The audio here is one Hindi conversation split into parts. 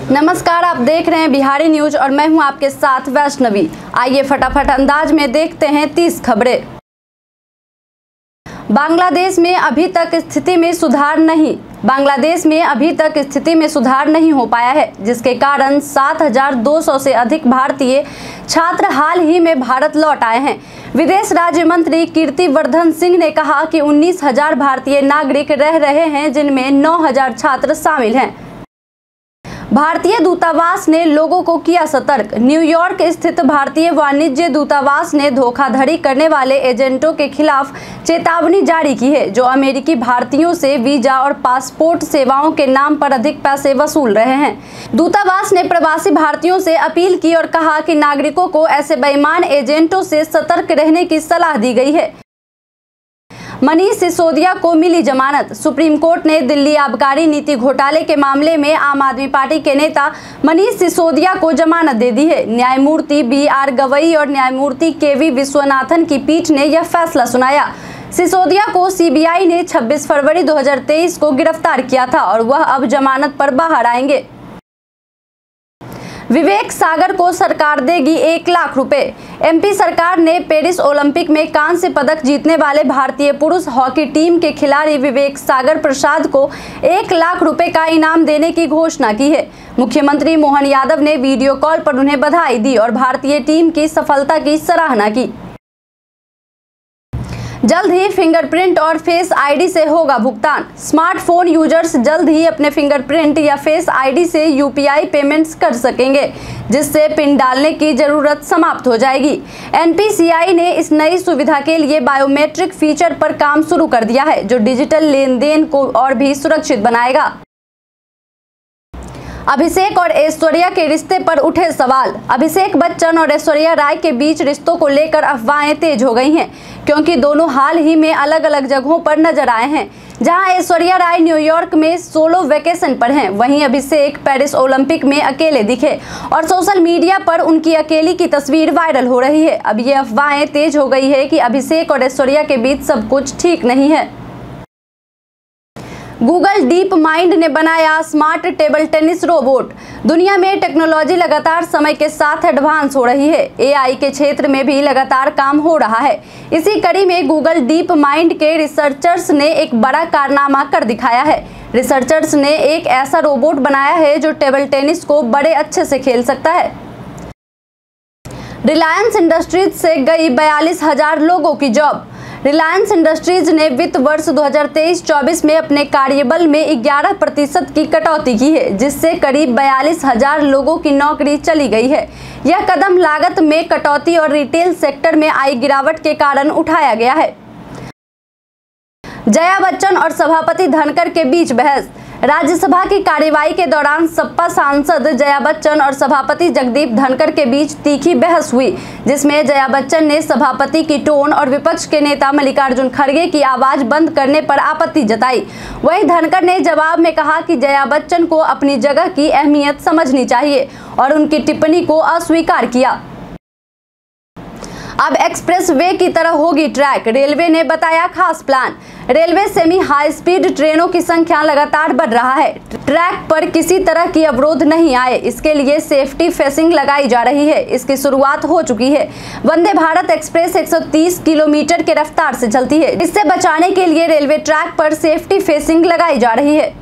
नमस्कार, आप देख रहे हैं बिहारी न्यूज और मैं हूं आपके साथ वैष्णवी। आइए फटाफट अंदाज में देखते हैं 30 खबरें। बांग्लादेश में अभी तक स्थिति में सुधार नहीं हो पाया है, जिसके कारण 7,200 से अधिक भारतीय छात्र हाल ही में भारत लौट आए हैं। विदेश राज्य मंत्री कीर्तिवर्धन सिंह ने कहा कि 19,000 भारतीय नागरिक रह रहे हैं, जिनमें 9,000 छात्र शामिल हैं। भारतीय दूतावास ने लोगों को किया सतर्क। न्यूयॉर्क स्थित भारतीय वाणिज्य दूतावास ने धोखाधड़ी करने वाले एजेंटों के खिलाफ चेतावनी जारी की है, जो अमेरिकी भारतीयों से वीजा और पासपोर्ट सेवाओं के नाम पर अधिक पैसे वसूल रहे हैं। दूतावास ने प्रवासी भारतीयों से अपील की और कहा कि नागरिकों को ऐसे बेईमान एजेंटों से सतर्क रहने की सलाह दी गई है। मनीष सिसोदिया को मिली जमानत। सुप्रीम कोर्ट ने दिल्ली आबकारी नीति घोटाले के मामले में आम आदमी पार्टी के नेता मनीष सिसोदिया को जमानत दे दी है। न्यायमूर्ति BR गवई और न्यायमूर्ति KV विश्वनाथन की पीठ ने यह फैसला सुनाया। सिसोदिया को CBI ने 26 फरवरी 2023 को गिरफ्तार किया था और वह अब जमानत पर बाहर आएंगे। विवेक सागर को सरकार देगी 1 लाख रुपए। MP सरकार ने पेरिस ओलंपिक में कांस्य पदक जीतने वाले भारतीय पुरुष हॉकी टीम के खिलाड़ी विवेक सागर प्रसाद को 1 लाख रुपए का इनाम देने की घोषणा की है। मुख्यमंत्री मोहन यादव ने वीडियो कॉल पर उन्हें बधाई दी और भारतीय टीम की सफलता की सराहना की। जल्द ही फिंगरप्रिंट और फेस ID से होगा भुगतान। स्मार्टफोन यूजर्स जल्द ही अपने फिंगरप्रिंट या फेस ID से UPI पेमेंट्स कर सकेंगे, जिससे पिन डालने की जरूरत समाप्त हो जाएगी। NPCI ने इस नई सुविधा के लिए बायोमेट्रिक फीचर पर काम शुरू कर दिया है, जो डिजिटल लेन देन को और भी सुरक्षित बनाएगा। अभिषेक और ऐश्वर्या के रिश्ते पर उठे सवाल। अभिषेक बच्चन और ऐश्वर्या राय के बीच रिश्तों को लेकर अफवाहें तेज हो गई हैं, क्योंकि दोनों हाल ही में अलग अलग जगहों पर नजर आए हैं। जहां ऐश्वर्या राय न्यूयॉर्क में सोलो वेकेशन पर हैं, वहीं अभिषेक पेरिस ओलंपिक में अकेले दिखे और सोशल मीडिया पर उनकी अकेली की तस्वीर वायरल हो रही है। अब ये अफवाहें तेज हो गई है कि अभिषेक और ऐश्वर्या के बीच सब कुछ ठीक नहीं है। गूगल डीप माइंड ने बनाया स्मार्ट टेबल टेनिस रोबोट। दुनिया में टेक्नोलॉजी लगातार समय के साथ एडवांस हो रही है। AI के क्षेत्र में भी लगातार काम हो रहा है। इसी कड़ी में गूगल डीप माइंड के रिसर्चर्स ने एक बड़ा कारनामा कर दिखाया है। रिसर्चर्स ने एक ऐसा रोबोट बनाया है जो टेबल टेनिस को बड़े अच्छे से खेल सकता है। रिलायंस इंडस्ट्रीज से गई 42,000 लोगों की जॉब। रिलायंस इंडस्ट्रीज ने वित्त वर्ष 2023-24 में अपने कार्यबल में 11% की कटौती की है, जिससे करीब 42,000 लोगों की नौकरी चली गई है। यह कदम लागत में कटौती और रिटेल सेक्टर में आई गिरावट के कारण उठाया गया है। जया बच्चन और सभापति धनखड़ के बीच बहस। राज्यसभा की कार्यवाही के दौरान सपा सांसद जया बच्चन और सभापति जगदीप धनखड़ के बीच तीखी बहस हुई, जिसमें जया बच्चन ने सभापति की टोन और विपक्ष के नेता मल्लिकार्जुन खड़गे की आवाज बंद करने पर आपत्ति जताई। वहीं धनखड़ ने जवाब में कहा कि जया बच्चन को अपनी जगह की अहमियत समझनी चाहिए और उनकी टिप्पणी को अस्वीकार किया। अब एक्सप्रेस वे की तरह होगी ट्रैक। रेलवे ने बताया खास plan. Railway semi high speed ट्रेनों की संख्या लगातार बढ़ रहा है। ट्रैक पर किसी तरह की अवरोध नहीं आए, इसके लिए सेफ्टी फेंसिंग लगाई जा रही है। इसकी शुरुआत हो चुकी है। वंदे भारत एक्सप्रेस 130 किलोमीटर के रफ्तार से चलती है। इससे बचाने के लिए रेलवे ट्रैक पर सेफ्टी फेंसिंग लगाई जा रही है।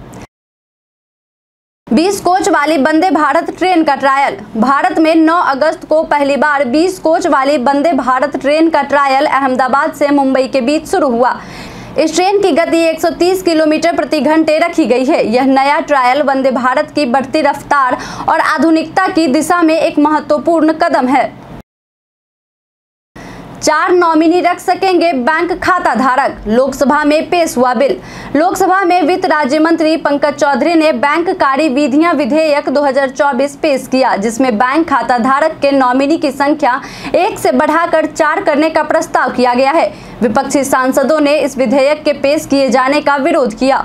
20 कोच वाली वंदे भारत ट्रेन का ट्रायल। भारत में 9 अगस्त को पहली बार 20 कोच वाली वंदे भारत ट्रेन का ट्रायल अहमदाबाद से मुंबई के बीच शुरू हुआ। इस ट्रेन की गति 130 किलोमीटर प्रति घंटे रखी गई है। यह नया ट्रायल वंदे भारत की बढ़ती रफ्तार और आधुनिकता की दिशा में एक महत्वपूर्ण कदम है। 4 नॉमिनी रख सकेंगे बैंक खाता धारक। लोकसभा में पेश हुआ बिल। लोकसभा में वित्त राज्य मंत्री पंकज चौधरी ने बैंक कार्य विधियां विधेयक 2024 पेश किया, जिसमें बैंक खाता धारक के नॉमिनी की संख्या 1 से बढ़ाकर 4 करने का प्रस्ताव किया गया है। विपक्षी सांसदों ने इस विधेयक के पेश किए जाने का विरोध किया।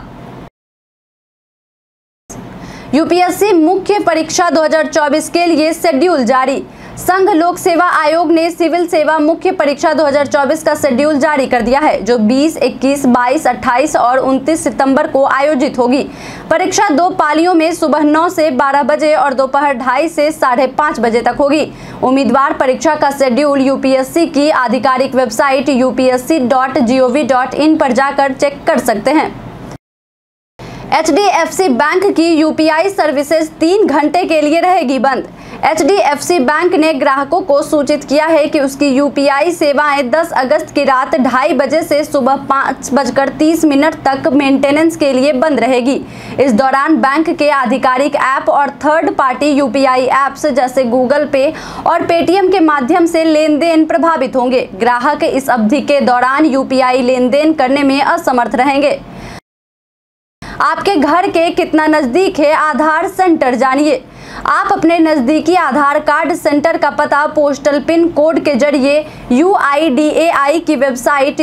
UPSC मुख्य परीक्षा 2024 के लिए शेड्यूल जारी। संघ लोक सेवा आयोग ने सिविल सेवा मुख्य परीक्षा 2024 का शेड्यूल जारी कर दिया है, जो 20, 21, 22, 28 और 29 सितंबर को आयोजित होगी। परीक्षा 2 पालियों में सुबह 9 से 12 बजे और दोपहर 2:30 से 5:30 बजे तक होगी। उम्मीदवार परीक्षा का शेड्यूल यूपीएससी की आधिकारिक वेबसाइट upsc.gov.in पर जाकर चेक कर सकते हैं। HDFC बैंक की यूपीआई सर्विसेज 3 घंटे के लिए रहेगी बंद। HDFC बैंक ने ग्राहकों को सूचित किया है कि उसकी यूपीआई सेवाएं 10 अगस्त की रात 2:30 बजे से सुबह 5:30 तक मेंटेनेंस के लिए बंद रहेगी। इस दौरान बैंक के आधिकारिक ऐप और थर्ड पार्टी यूपीआई ऐप्स जैसे गूगल पे और पेटीएम के माध्यम से लेन देन प्रभावित होंगे। ग्राहक इस अवधि के दौरान यूपीआई लेन देन करने में असमर्थ रहेंगे। आपके घर के कितना नजदीक है आधार सेंटर, जानिए। आप अपने नजदीकी आधार कार्ड सेंटर का पता पोस्टल पिन कोड के जरिए UIDAI की वेबसाइट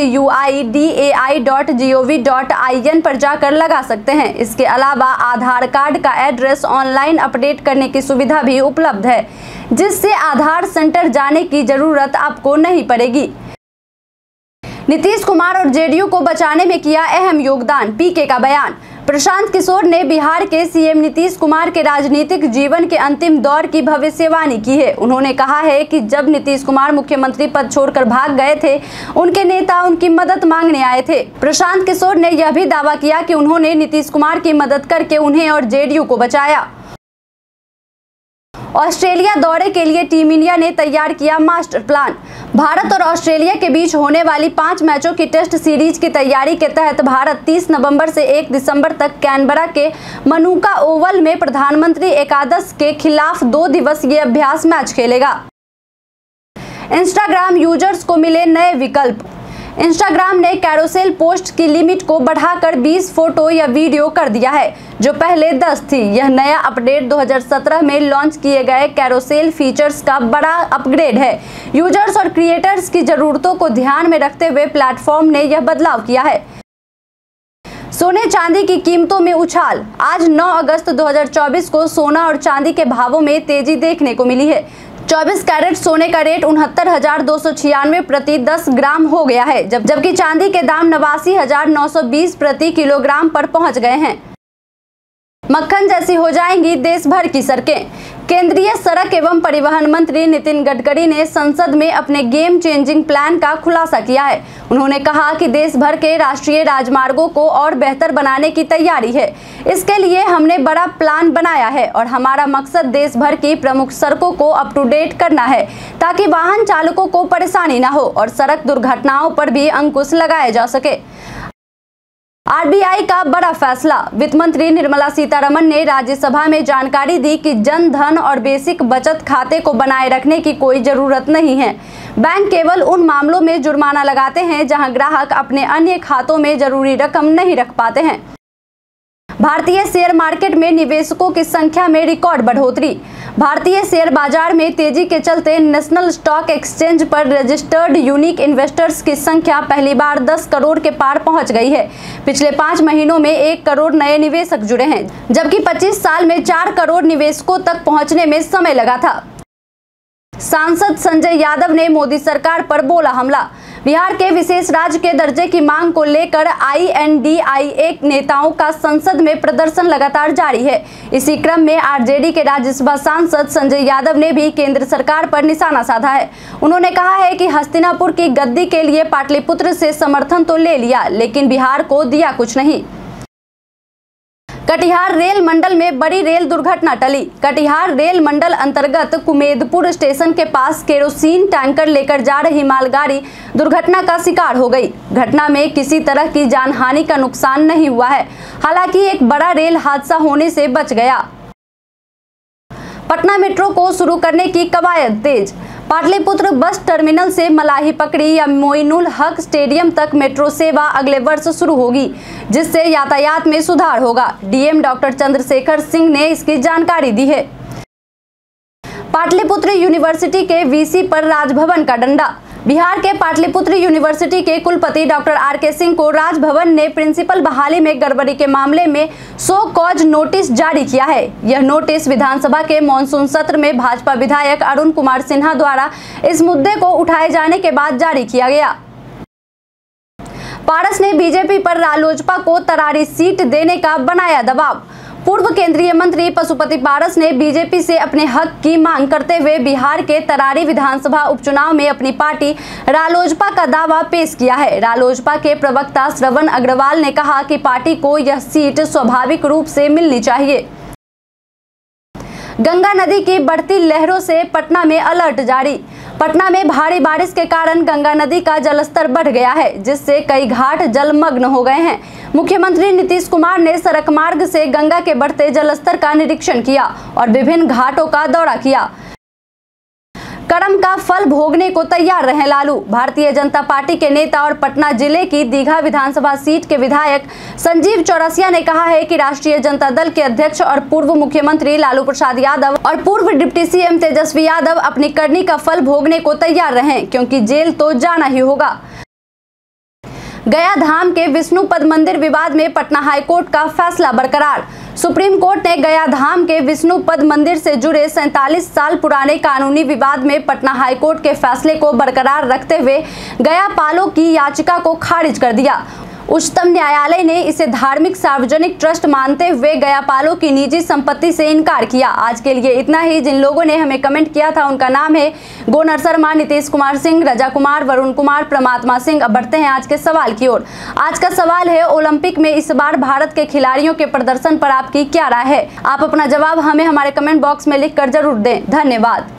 uidai.gov.in पर जाकर लगा सकते हैं। इसके अलावा आधार कार्ड का एड्रेस ऑनलाइन अपडेट करने की सुविधा भी उपलब्ध है, जिससे आधार सेंटर जाने की जरूरत आपको नहीं पड़ेगी। नीतीश कुमार और जेडीयू को बचाने में किया अहम योगदान, पीके का बयान। प्रशांत किशोर ने बिहार के सीएम नीतीश कुमार के राजनीतिक जीवन के अंतिम दौर की भविष्यवाणी की है। उन्होंने कहा है कि जब नीतीश कुमार मुख्यमंत्री पद छोड़कर भाग गए थे, उनके नेता उनकी मदद मांगने आए थे। प्रशांत किशोर ने यह भी दावा किया कि उन्होंने नीतीश कुमार की मदद करके उन्हें और जेडीयू को बचाया। ऑस्ट्रेलिया दौरे के लिए टीम इंडिया ने तैयार किया मास्टर प्लान। भारत और ऑस्ट्रेलिया के बीच होने वाली 5 मैचों की टेस्ट सीरीज की तैयारी के तहत भारत 30 नवंबर से 1 दिसंबर तक कैनबरा के मनुका ओवल में प्रधानमंत्री एकादश के खिलाफ 2 दिवसीय अभ्यास मैच खेलेगा। इंस्टाग्राम यूजर्स को मिले नए विकल्प। इंस्टाग्राम ने कैरोसेल पोस्ट की लिमिट को बढ़ाकर 20 फोटो या वीडियो कर दिया है, जो पहले 10 थी। यह नया अपडेट 2017 में लॉन्च किए गए कैरोसेल फीचर्स का बड़ा अपग्रेड है। यूजर्स और क्रिएटर्स की जरूरतों को ध्यान में रखते हुए प्लेटफॉर्म ने यह बदलाव किया है। सोने चांदी की कीमतों में उछाल। आज 9 अगस्त 2024 को सोना और चांदी के भावों में तेजी देखने को मिली है। 24 कैरेट सोने का रेट 69,296 प्रति 10 ग्राम हो गया है, जबकि चांदी के दाम 89,920 प्रति किलोग्राम पर पहुंच गए हैं। मक्खन जैसी हो जाएंगी देश भर की सड़कें। केंद्रीय सड़क एवं परिवहन मंत्री नितिन गडकरी ने संसद में अपने गेम चेंजिंग प्लान का खुलासा किया है। उन्होंने कहा कि देश भर के राष्ट्रीय राजमार्गों को और बेहतर बनाने की तैयारी है। इसके लिए हमने बड़ा प्लान बनाया है और हमारा मकसद देश भर की प्रमुख सड़कों को अप टू डेट करना है, ताकि वाहन चालकों को परेशानी न हो और सड़क दुर्घटनाओं पर भी अंकुश लगाया जा सके। आरबीआई का बड़ा फैसला। वित्त मंत्री निर्मला सीतारमण ने राज्यसभा में जानकारी दी कि जन धन और बेसिक बचत खाते को बनाए रखने की कोई जरूरत नहीं है। बैंक केवल उन मामलों में जुर्माना लगाते हैं जहां ग्राहक अपने अन्य खातों में जरूरी रकम नहीं रख पाते हैं। भारतीय शेयर मार्केट में निवेशकों की संख्या में रिकॉर्ड बढ़ोतरी। भारतीय शेयर बाजार में तेजी के चलते नेशनल स्टॉक एक्सचेंज पर रजिस्टर्ड यूनिक इन्वेस्टर्स की संख्या पहली बार 10 करोड़ के पार पहुंच गई है। पिछले 5 महीनों में 1 करोड़ नए निवेशक जुड़े हैं, जबकि 25 साल में 4 करोड़ निवेशकों तक पहुंचने में समय लगा था। सांसद संजय यादव ने मोदी सरकार पर बोला हमला। बिहार के विशेष राज्य के दर्जे की मांग को लेकर INDIA नेताओं का संसद में प्रदर्शन लगातार जारी है। इसी क्रम में आरजेडी के राज्यसभा सांसद संजय यादव ने भी केंद्र सरकार पर निशाना साधा है। उन्होंने कहा है कि हस्तिनापुर की गद्दी के लिए पाटलिपुत्र से समर्थन तो ले लिया, लेकिन बिहार को दिया कुछ नहीं। कटिहार रेल मंडल में बड़ी रेल दुर्घटना टली। कटिहार रेल मंडल अंतर्गत कुमेदपुर स्टेशन के पास केरोसिन टैंकर लेकर जा रही मालगाड़ी दुर्घटना का शिकार हो गई। घटना में किसी तरह की जानहानि का नुकसान नहीं हुआ है। हालांकि एक बड़ा रेल हादसा होने से बच गया। पटना मेट्रो को शुरू करने की कवायद तेज। पाटलिपुत्र बस टर्मिनल से मलाही पकड़ी या मोइनुल हक स्टेडियम तक मेट्रो सेवा अगले वर्ष शुरू होगी, जिससे यातायात में सुधार होगा। डीएम डॉक्टर चंद्रशेखर सिंह ने इसकी जानकारी दी है। पाटलिपुत्र यूनिवर्सिटी के वीसी पर राजभवन का डंडा। बिहार के पाटलिपुत्र यूनिवर्सिटी के कुलपति डॉक्टर आर.के. सिंह को राजभवन ने प्रिंसिपल बहाली में गड़बड़ी के मामले में सो कॉज नोटिस जारी किया है। यह नोटिस विधानसभा के मानसून सत्र में भाजपा विधायक अरुण कुमार सिन्हा द्वारा इस मुद्दे को उठाए जाने के बाद जारी किया गया। पारस ने बीजेपी पर रालोजपा को तरारी सीट देने का बनाया दबाव। पूर्व केंद्रीय मंत्री पशुपति पारस ने बीजेपी से अपने हक की मांग करते हुए बिहार के तरारी विधानसभा उपचुनाव में अपनी पार्टी रालोजपा का दावा पेश किया है। रालोजपा के प्रवक्ता श्रवण अग्रवाल ने कहा कि पार्टी को यह सीट स्वाभाविक रूप से मिलनी चाहिए। गंगा नदी की बढ़ती लहरों से पटना में अलर्ट जारी। पटना में भारी बारिश के कारण गंगा नदी का जलस्तर बढ़ गया है, जिससे कई घाट जलमग्न हो गए हैं। मुख्यमंत्री नीतीश कुमार ने सड़क मार्ग से गंगा के बढ़ते जलस्तर का निरीक्षण किया और विभिन्न घाटों का दौरा किया। कर्म का फल भोगने को तैयार रहे लालू। भारतीय जनता पार्टी के नेता और पटना जिले की दीघा विधानसभा सीट के विधायक संजीव चौरसिया ने कहा है कि राष्ट्रीय जनता दल के अध्यक्ष और पूर्व मुख्यमंत्री लालू प्रसाद यादव और पूर्व डिप्टी सीएम तेजस्वी यादव अपनी करनी का फल भोगने को तैयार रहें, क्योंकि जेल तो जाना ही होगा। गया धाम के विष्णु पद मंदिर विवाद में पटना हाईकोर्ट का फैसला बरकरार। सुप्रीम कोर्ट ने गया धाम के विष्णु पद मंदिर से जुड़े 47 साल पुराने कानूनी विवाद में पटना हाईकोर्ट के फैसले को बरकरार रखते हुए गया पालों की याचिका को खारिज कर दिया। उच्चतम न्यायालय ने इसे धार्मिक सार्वजनिक ट्रस्ट मानते हुए गया पालों की निजी संपत्ति से इनकार किया। आज के लिए इतना ही। जिन लोगों ने हमें कमेंट किया था उनका नाम है गोनर शर्मा, नीतीश कुमार सिंह, रजा कुमार, वरुण कुमार, परमात्मा सिंह। अब बढ़ते हैं आज के सवाल की ओर। आज का सवाल है, ओलंपिक में इस बार भारत के खिलाड़ियों के प्रदर्शन पर आपकी क्या राय है? आप अपना जवाब हमें हमारे कमेंट बॉक्स में लिख कर जरूर दें। धन्यवाद।